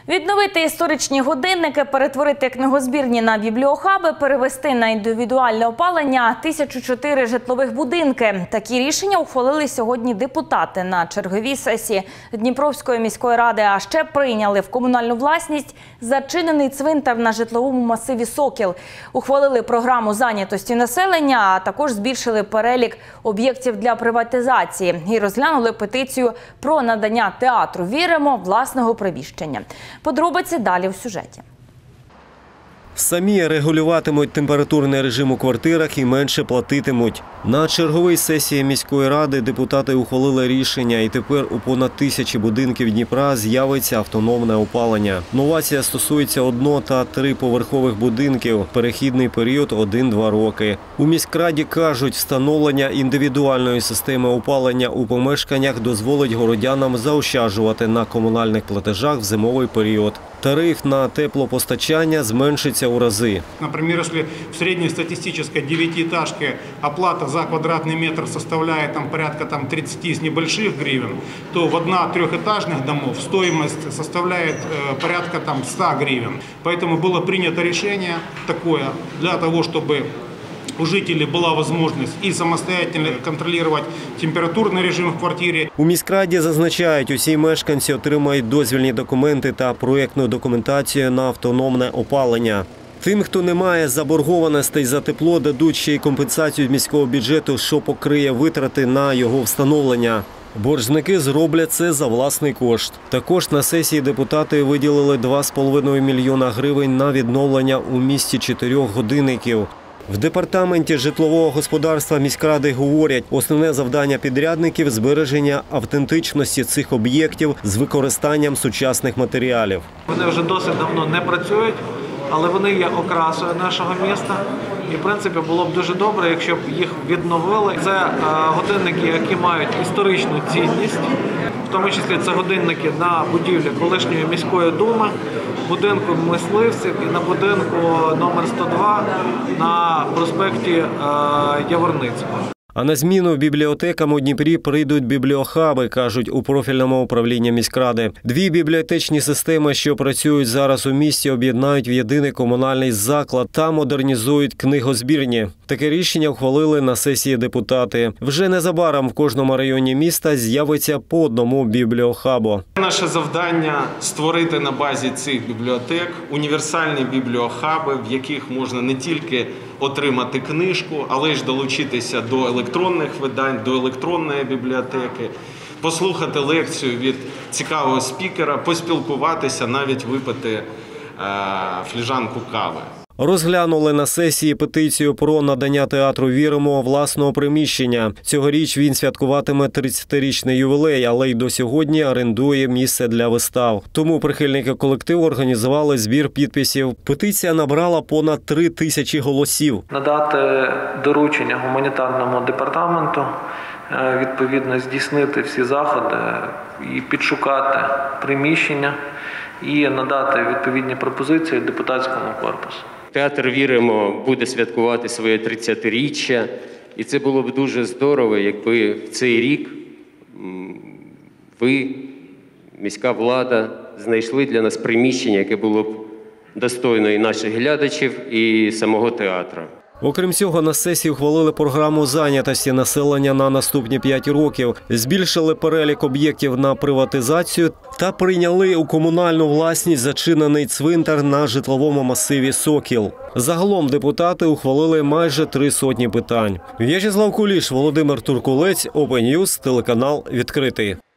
Відновити історичні годинники, перетворити книгозбірні на бібліохаби, перевести на індивідуальне опалення 1004 житлових будинки. Такі рішення ухвалили сьогодні депутати на черговій сесії Дніпровської міської ради, а ще прийняли в комунальну власність зачинений цвинтар на житловому масиві «Сокіл». Ухвалили програму зайнятості населення, а також збільшили перелік об'єктів для приватизації і розглянули петицію про надання театру «Віримо» власного приміщення. Подробиці далі в сюжеті. Самі регулюватимуть температурний режим у квартирах і менше платитимуть. На черговій сесії міської ради депутати ухвалили рішення, і тепер у понад 1000 будинків Дніпра з'явиться автономне опалення. Новація стосується 1- та 3-поверхових будинків, перехідний період 1-2 роки. У міськраді кажуть, встановлення індивідуальної системи опалення у помешканнях дозволить городянам заощаджувати на комунальних платежах в зимовий період. Тариф на теплопостачання зменшиться у рази. Например, если в среднестатистической 9-этажке оплата за квадратный метр составляет порядка 30 с небольших гривен, то в 1-3-этажных домов стоимость составляет порядка 100 гривен. Поэтому было принято решение такое для того, чтобы у жителей була можливість і самостоятельно контролювати температурний режим в квартирі. У міськраді зазначають, усі мешканці отримають дозвільні документи та проєктну документацію на автономне опалення. Тим, хто не має заборгованостей за тепло, дадуть ще й компенсацію з міського бюджету, що покриє витрати на його встановлення. Боржники зроблять це за власний кошт. Також на сесії депутати виділили 2,5 мільйона гривень на відновлення у місті 4 годинників. В департаменті житлового господарства міськради говорять, основне завдання підрядників – збереження автентичності цих об'єктів з використанням сучасних матеріалів. Вони вже досить давно не працюють, але вони є окрасою нашого міста. І, в принципі, було б дуже добре, якщо б їх відновили. Це годинники, які мають історичну цінність. В тому числі це годинники на будівлі колишньої міської думи, будинку мисливців і на будинку номер 102 на проспекті Яворницького. А на зміну бібліотекам у Дніпрі прийдуть бібліохаби, кажуть у профільному управлінні міськради. 2 бібліотечні системи, що працюють зараз у місті, об'єднають в єдиний комунальний заклад та модернізують книгозбірні. Таке рішення ухвалили на сесії депутати. Вже незабаром в кожному районі міста з'явиться по одному бібліохабу. Наше завдання – створити на базі цих бібліотек універсальні бібліохаби, в яких можна не тільки отримати книжку, але й долучитися до електронних видань, до електронної бібліотеки, послухати лекцію від цікавого спікера, поспілкуватися, навіть випити фліжанку кави. Розглянули на сесії петицію про надання театру «Віримо» власного приміщення. Цьогоріч він святкуватиме 30-річний ювілей, але й до сьогодні орендує місце для вистав. Тому прихильники колективу організували збір підписів. Петиція набрала понад 3000 голосів. Надати доручення гуманітарному департаменту, відповідно здійснити всі заходи і підшукати приміщення і надати відповідні пропозиції депутатському корпусу. Театр «Віримо» буде святкувати своє 30-річчя, і це було б дуже здорово, якби в цей рік ви, міська влада, знайшли для нас приміщення, яке було б достойно і наших глядачів, і самого театру. Окрім цього, на сесії ухвалили програму зайнятості населення на наступні 5 років, збільшили перелік об'єктів на приватизацію та прийняли у комунальну власність зачинений цвинтар на житловому масиві «Сокіл». Загалом депутати ухвалили майже 300 питань. В'ячеслав Куліш, Володимир Туркулець, Open News, телеканал «Відкритий».